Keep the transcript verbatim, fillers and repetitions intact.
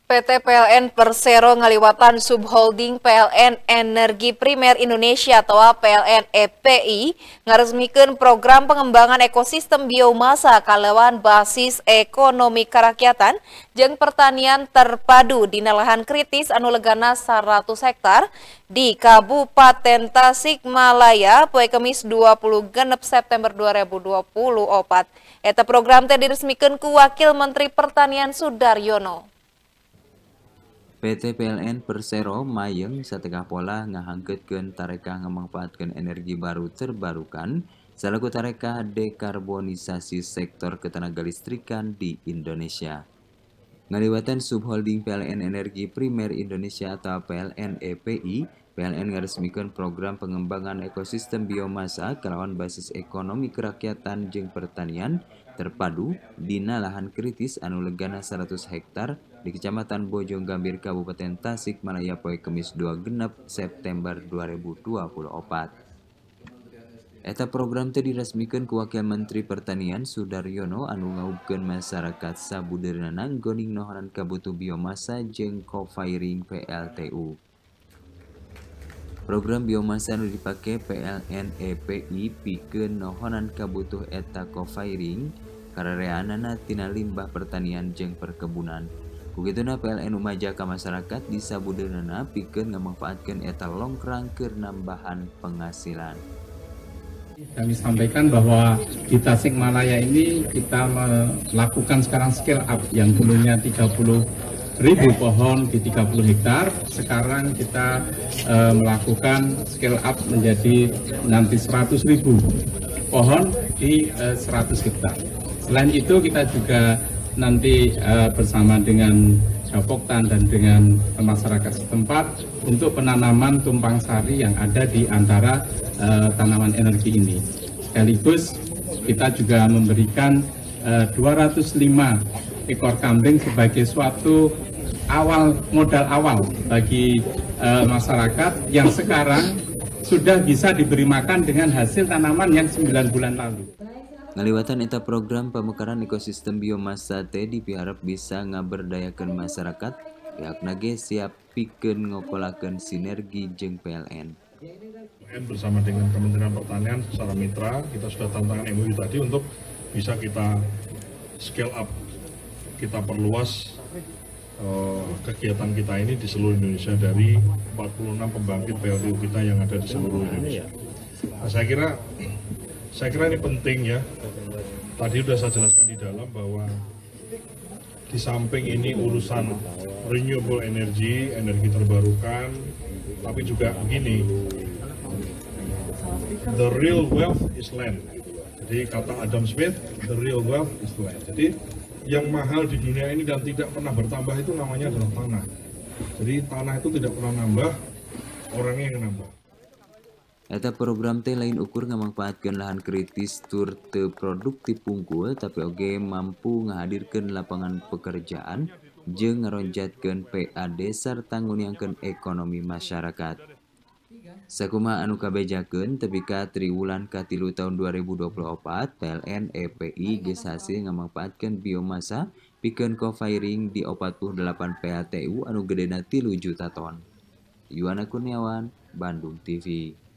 P T P L N Persero ngaliwatan subholding P L N Energi Primer Indonesia atau P L N E P I ngaresmikeun program pengembangan ekosistem biomasa kalawan basis ekonomi karakyatan jeung pertanian terpadu dina lahan kritis anu legana seratus hektar di Kabupaten Tasikmalaya poe Kemis dua puluh genep September dua ribu dua puluh opat. Eta program teh diresmikeun ku Wakil Menteri Pertanian Sudaryono. P T P L N Persero mayeng satengah pola ngahangkeutkeun tarekah ngamangpaatkeun energi baru terbarukan salaku tarekah dekarbonisasi sektor ketenaga listrikan di Indonesia. Ngaliwatan subholding P L N Energi Primer Indonesia atau P L N E P I, P L N ngaresmikeun program pengembangan ekosistem biomasa kalawan basis ekonomi kerakyatan jeung pertanian terpadu dina lahan kritis anu legana seratus hektar di Kecamatan Bojonggambir Kabupaten Tasikmalaya poe Kemis dua genep September dua ribu dua puluh opat. Eta program teh diresmikeun ku Wakil Menteri Pertanian Sudaryono anu ngaubkeun masyarakat sabudeurna nggoning nohonan kabutuh biomasa jeung co-firing P L T U. Program biomasa anu dipake P L N E P I pikeun nohonan kabutuh eta co-firing karareanana tina limbah pertanian jeung perkebunan. Kugituna P L N umaja ka masyarakat di sabudeurna pikeun ngamangpaatkeun eta longkrang keur nambahan penghasilan. Kami sampaikan bahwa di Tasikmalaya ini kita melakukan sekarang scale up yang dulunya tiga puluh ribu pohon di tiga puluh hektar, sekarang kita uh, melakukan scale up menjadi nanti seratus ribu pohon di uh, seratus hektar. Selain itu kita juga nanti uh, bersama dengan Japoktan dan dengan masyarakat setempat untuk penanaman tumpang sari yang ada di antara uh, tanaman energi ini. Sekaligus kita juga memberikan uh, dua ratus lima ekor kambing sebagai suatu awal modal awal bagi uh, masyarakat yang sekarang sudah bisa diberi makan dengan hasil tanaman yang sembilan bulan lalu. Ngaliwatan eta program pemekaran ekosistem biomasa teh dipiharap bisa ngaberdayakeun masyarakat, pihakna ge siap pikeun ngokolakeun sinergi jeung P L N. Bersama dengan Kementerian Pertanian secara mitra, kita sudah tanda tangan M O U tadi untuk bisa kita scale up, kita perluas uh, kegiatan kita ini di seluruh Indonesia dari empat puluh enam pembangkit P L T U kita yang ada di seluruh Indonesia. Nah, saya kira Saya kira ini penting ya, tadi sudah saya jelaskan di dalam bahwa di samping ini urusan renewable energy, energi terbarukan, tapi juga begini, the real wealth is land. Jadi kata Adam Smith, the real wealth is land. Jadi yang mahal di dunia ini dan tidak pernah bertambah itu namanya adalah tanah. Jadi tanah itu tidak pernah nambah, orangnya yang nambah. Eta program teh lain ukur ngamangpaatkeun lahan kritis tur teu produktif unggul tapi oge mampu ngahadirkeun lapangan pekerjaan jeung ngaronjatkeun P A D sarta nguniangkeun ekonomi masyarakat. Sakumaha anu kabejakeun tepi ka triwulan katilu tahun dua ribu dua puluh opat, P L N E P I geus hasil ngamangpaatkeun biomasa pikeun co-firing di opat puluh delapan P L T U anu gedena tilu juta ton. Yuwana Kurniawan, Bandung T V.